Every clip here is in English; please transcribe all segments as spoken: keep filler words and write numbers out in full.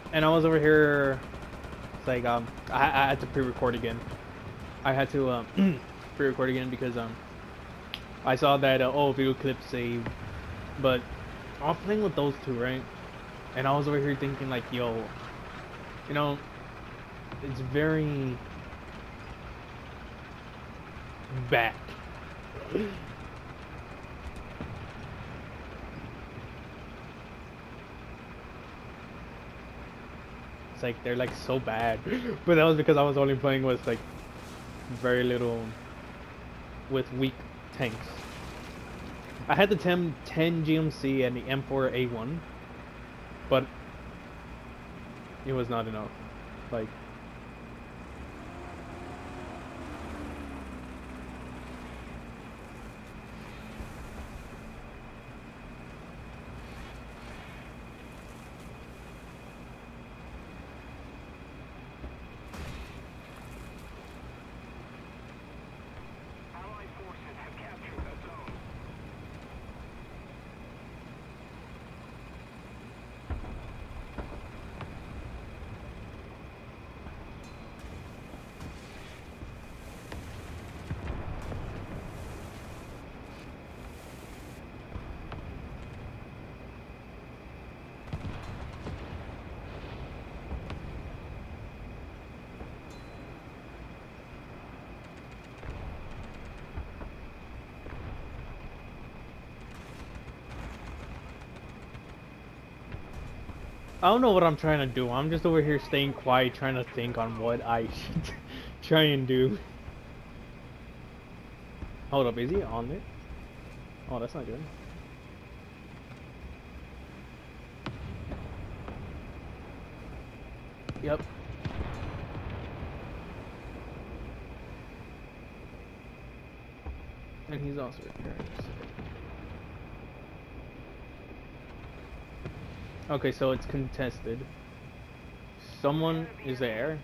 and I was over here. It's like um, I, I had to pre-record again. I had to um, pre-record again because um, I saw that uh, oh video clip saved, but I was playing with those two, right? And I was over here thinking like, yo, you know, it's very bad. It's like they're like so bad, but that was because I was only playing with like very little, with weak tanks. I had the ten, ten G M C and the M four A one, but it was not enough. Like, I don't know what I'm trying to do. I'm just over here staying quiet, trying to think on what I should try and do. Hold up, is he on it? Oh, that's not good. Yep. And he's also repairing. Okay, so it's contested. Someone is there.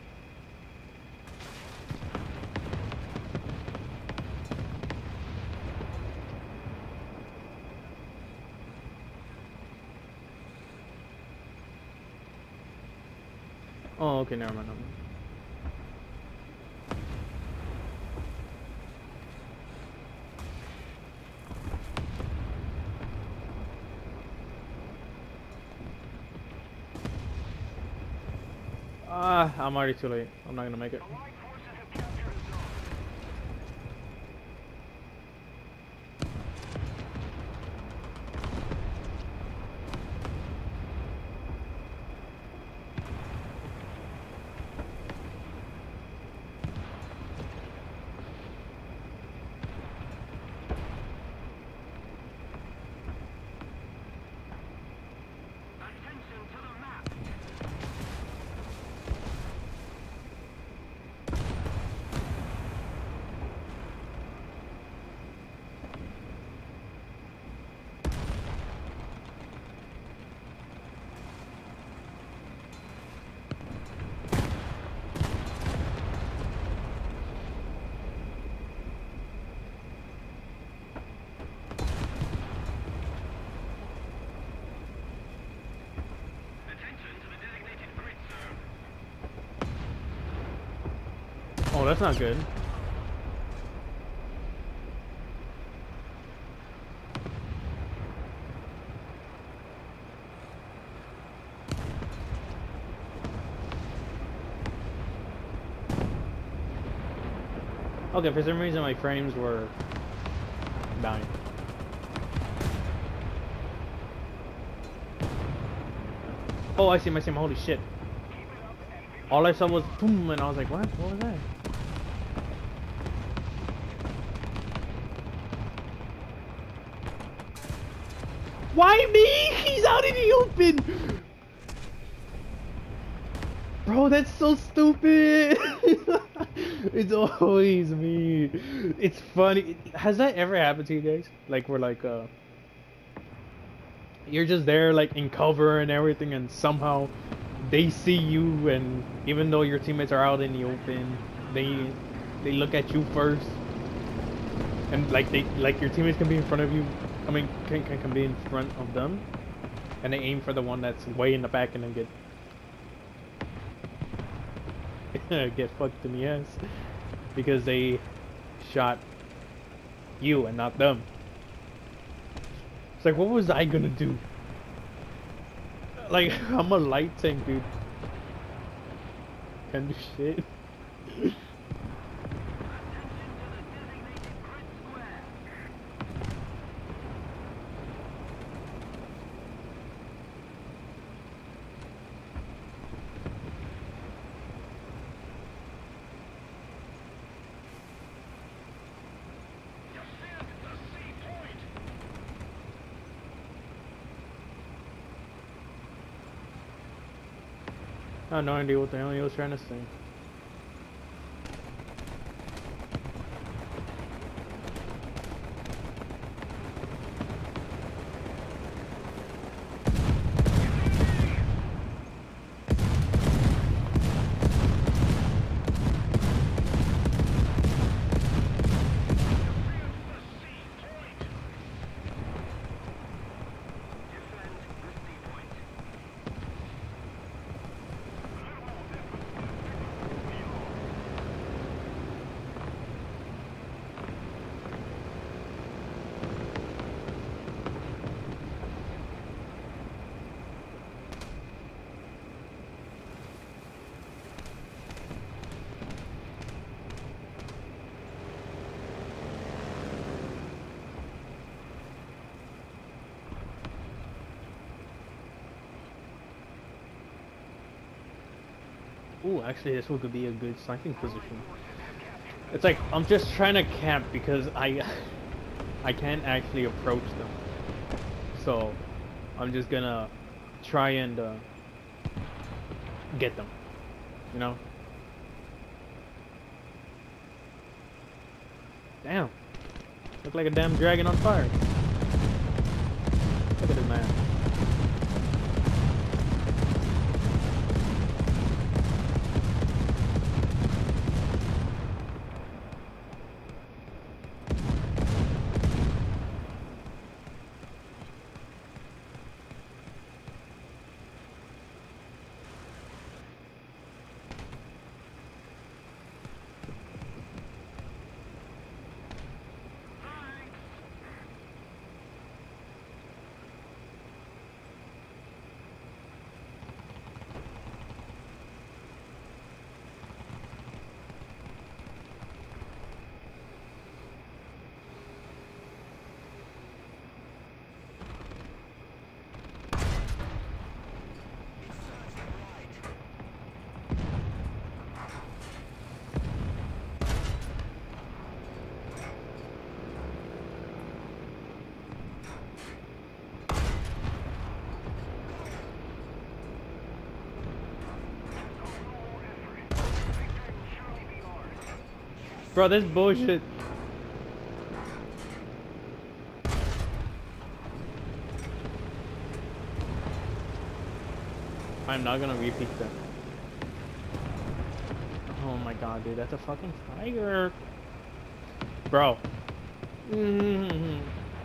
Oh, okay, never mind. Never mind. Ah, I'm already too late. I'm not gonna make it. Oh, that's not good. Okay, for some reason my frames were dying. Oh, I see him, I see him. Holy shit. All I saw was boom, and I was like, what? What was that? Why me? He's out in the open! Bro, that's so stupid! It's always me. It's funny. Has that ever happened to you guys? Like, we're like, uh... you're just there, like, in cover and everything, and somehow they see you, and even though your teammates are out in the open, they they look at you first. And, like, they like your teammates can be in front of you. I mean, can, can, can be in front of them. And they aim for the one that's way in the back and then get get fucked in the ass because they shot you and not them. It's like, what was I gonna do? Like, I'm a light tank, dude. Can't do shit. I have no idea what the hell he was trying to say. Ooh, actually, this one could be a good sniping position. It's like I'm just trying to camp because I, I can't actually approach them. So, I'm just gonna try and uh, get them. You know? Damn. Look like a damn dragon on fire. Look at this man. Bro, this bullshit. I'm not gonna repeat that. Oh my god, dude, that's a fucking tiger. Bro. Mm-hmm.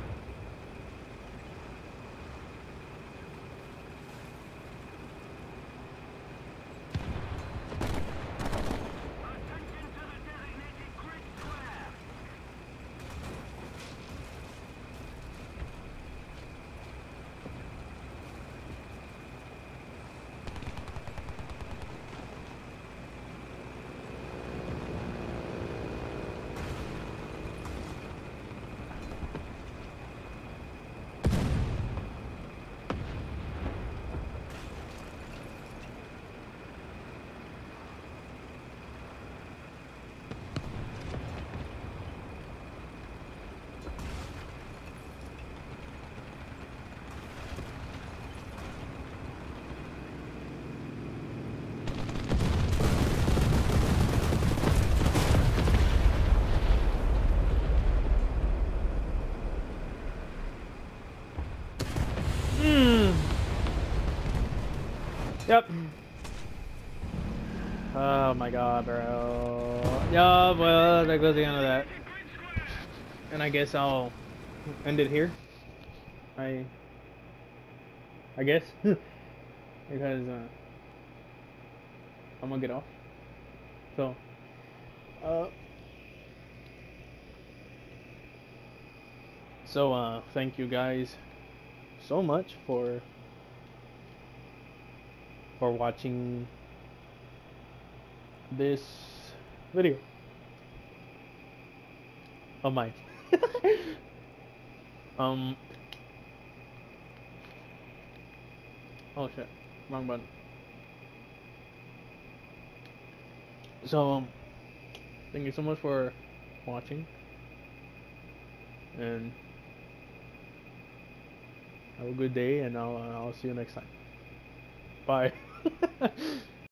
Yep. Oh my god, bro. Yeah, well, that goes the end of that. And I guess I'll end it here. I... I guess. Because, uh... I'm gonna get off. So, uh, so uh, thank you guys so much for for watching this video of mine. um, oh shit, wrong button. So, um, thank you so much for watching, and have a good day, and I'll uh, I'll see you next time. Bye.